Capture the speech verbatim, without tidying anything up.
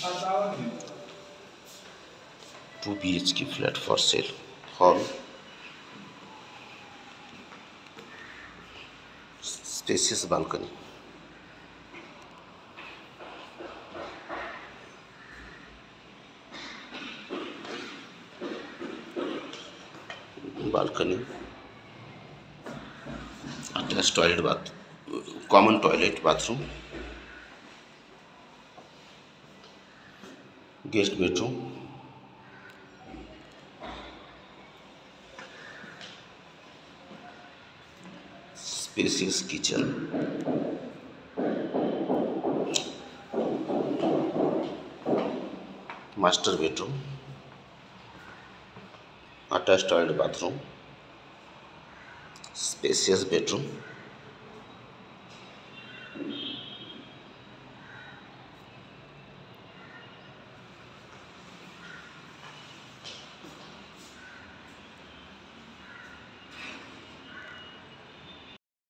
to B H K flat for sale, hall, spacious balcony, balcony, attach toilet, bath, common toilet bathroom, guest bedroom, spacious kitchen, master bedroom, attach toilet bathroom, spacious bedroom,